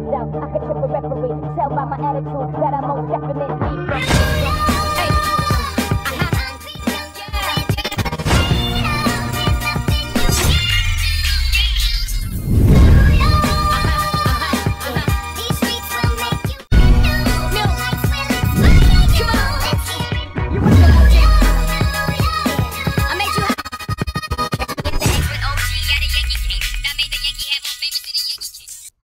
breakdown. I could trip a referee, tell by my attitude that I most definitely from